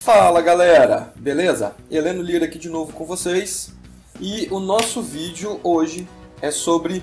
Fala galera, beleza? Heleno Lira aqui de novo com vocês e o nosso vídeo hoje é sobre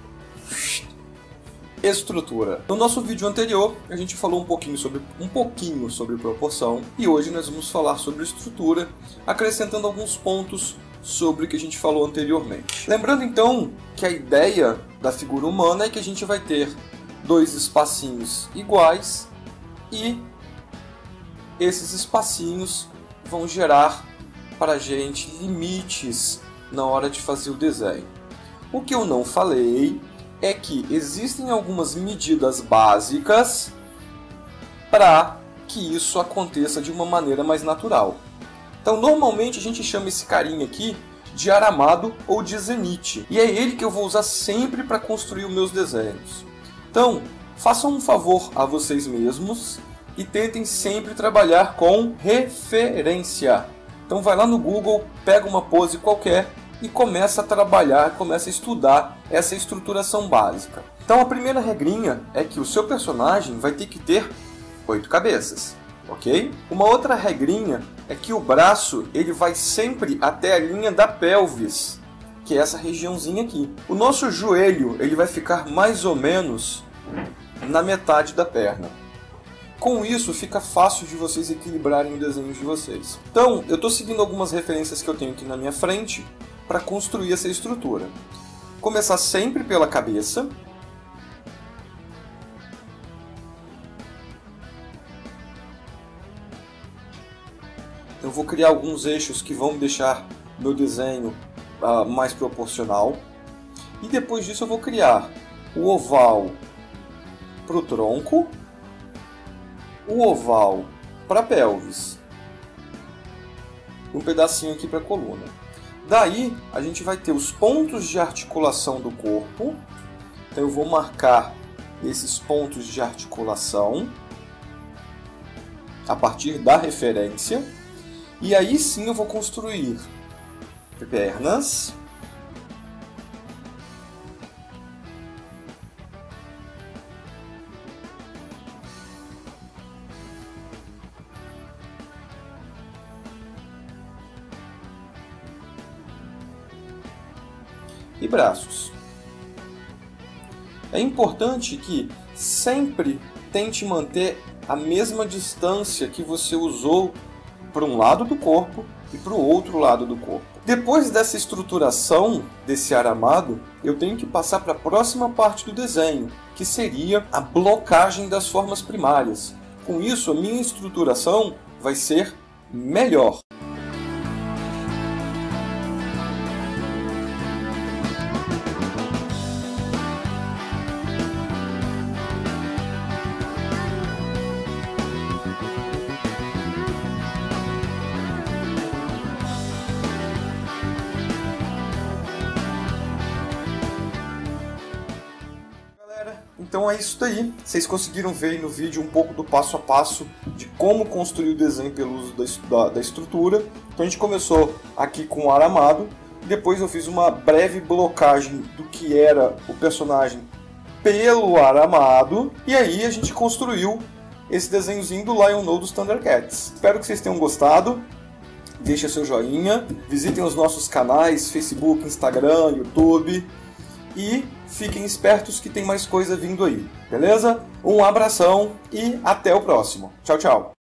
estrutura. No nosso vídeo anterior a gente falou um pouquinho sobre proporção e hoje nós vamos falar sobre estrutura, acrescentando alguns pontos sobre o que a gente falou anteriormente. Lembrando então que a ideia da figura humana é que a gente vai ter dois espacinhos iguais e esses espacinhos vão gerar para a gente limites na hora de fazer o desenho. O que eu não falei é que existem algumas medidas básicas para que isso aconteça de uma maneira mais natural. Então, normalmente a gente chama esse carinha aqui de aramado ou de zenite. E é ele que eu vou usar sempre para construir os meus desenhos. Então, façam um favor a vocês mesmos e tentem sempre trabalhar com referência. Então vai lá no Google, pega uma pose qualquer e começa a trabalhar, começa a estudar essa estruturação básica. Então a primeira regrinha é que o seu personagem vai ter que ter 8 cabeças, ok? Uma outra regrinha é que o braço ele vai sempre até a linha da pelvis, que é essa regiãozinha aqui. O nosso joelho ele vai ficar mais ou menos na metade da perna. Com isso, fica fácil de vocês equilibrarem o desenho de vocês. Então, eu estou seguindo algumas referências que eu tenho aqui na minha frente para construir essa estrutura. Começar sempre pela cabeça. Eu vou criar alguns eixos que vão deixar meu desenho mais proporcional. E depois disso eu vou criar o oval para o tronco, o oval para a pelvis, um pedacinho aqui para a coluna. Daí a gente vai ter os pontos de articulação do corpo. Então eu vou marcar esses pontos de articulação a partir da referência. E aí sim eu vou construir pernas, e braços. É importante que sempre tente manter a mesma distância que você usou para um lado do corpo e para o outro lado do corpo. Depois dessa estruturação desse aramado, eu tenho que passar para a próxima parte do desenho, que seria a blocagem das formas primárias. Com isso, a minha estruturação vai ser melhor. Então é isso daí, vocês conseguiram ver aí no vídeo um pouco do passo a passo de como construir o desenho pelo uso da estrutura. Então a gente começou aqui com o aramado, depois eu fiz uma breve blocagem do que era o personagem pelo aramado, e aí a gente construiu esse desenhozinho do Lion-O dos Thundercats. Espero que vocês tenham gostado, deixa seu joinha, visitem os nossos canais, Facebook, Instagram, YouTube, e fiquem espertos que tem mais coisa vindo aí, beleza? Um abração e até o próximo. Tchau, tchau!